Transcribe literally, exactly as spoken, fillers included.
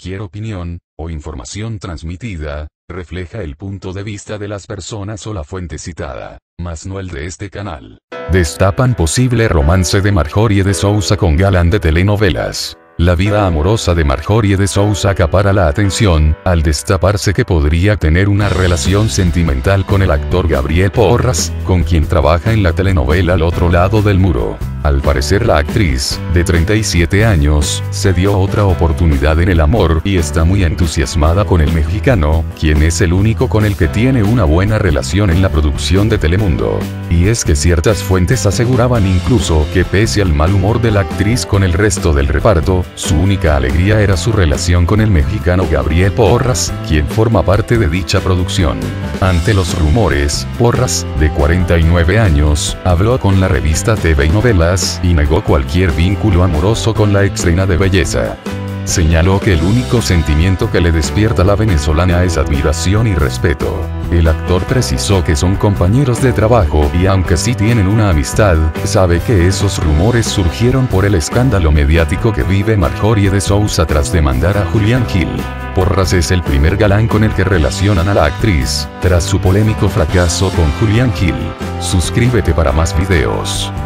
Cualquier opinión, o información transmitida, refleja el punto de vista de las personas o la fuente citada, mas no el de este canal. Destapan posible romance de Marjorie de Souza con galán de telenovelas. La vida amorosa de Marjorie de Souza acapara la atención, al destaparse que podría tener una relación sentimental con el actor Gabriel Porras, con quien trabaja en la telenovela Al otro lado del muro. Al parecer la actriz, de treinta y siete años, se dio otra oportunidad en el amor y está muy entusiasmada con el mexicano, quien es el único con el que tiene una buena relación en la producción de Telemundo. Y es que ciertas fuentes aseguraban incluso que pese al mal humor de la actriz con el resto del reparto, su única alegría era su relación con el mexicano Gabriel Porras, quien forma parte de dicha producción. Ante los rumores, Porras, de cuarenta y nueve años, habló con la revista T V y Novelas, y negó cualquier vínculo amoroso con la exreina de belleza. Señaló que el único sentimiento que le despierta a la venezolana es admiración y respeto. El actor precisó que son compañeros de trabajo y aunque sí tienen una amistad, sabe que esos rumores surgieron por el escándalo mediático que vive Marjorie de Souza tras demandar a Julián Gil. Porras es el primer galán con el que relacionan a la actriz, tras su polémico fracaso con Julián Gil. Suscríbete para más videos.